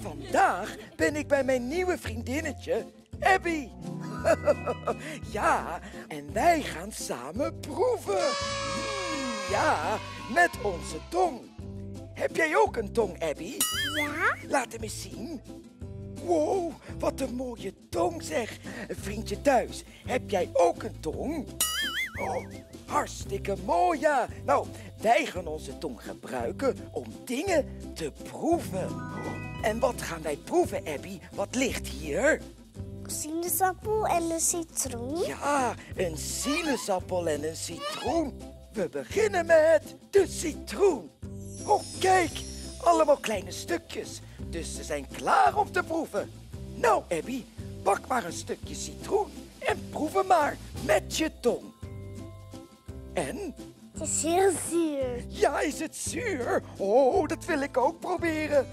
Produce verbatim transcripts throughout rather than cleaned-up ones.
Vandaag ben ik bij mijn nieuwe vriendinnetje, Abby. Ja, en wij gaan samen proeven. Mm, ja, met onze tong. Heb jij ook een tong, Abby? Ja? Laat hem eens zien. Wow, wat een mooie tong zeg. Vriendje thuis, heb jij ook een tong? Oh, hartstikke mooi, ja. Nou, wij gaan onze tong gebruiken om dingen te proeven. En wat gaan wij proeven, Abby? Wat ligt hier? Sinaasappel en een citroen. Ja, een sinaasappel en een citroen. We beginnen met de citroen. Oh, kijk, allemaal kleine stukjes. Dus ze zijn klaar om te proeven. Nou, Abby, pak maar een stukje citroen en proef hem maar met je tong. En? Het is heel zuur. Ja, is het zuur? Oh, dat wil ik ook proberen.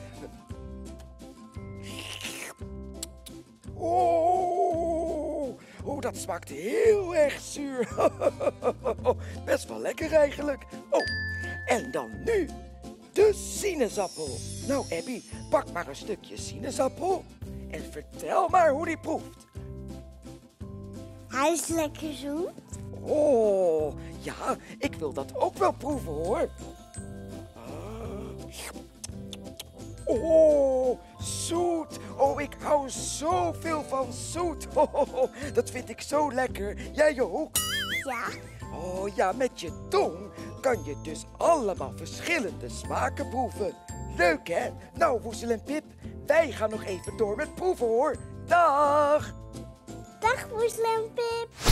Oh, oh, dat smaakt heel erg zuur. Best wel lekker eigenlijk. Oh, en dan nu de sinaasappel. Nou, Abby, pak maar een stukje sinaasappel en vertel maar hoe die proeft. Hij is lekker zoet. Oh, ja, ik wil dat ook wel proeven, hoor. Oh, zoet. Oh, ik hou zoveel van zoet. Oh, dat vind ik zo lekker. Jij ook? Ja. Oh ja, met je tong kan je dus allemaal verschillende smaken proeven. Leuk, hè? Nou, Woezel en Pip, wij gaan nog even door met proeven, hoor. Dag! Dag, Woezel en Pip.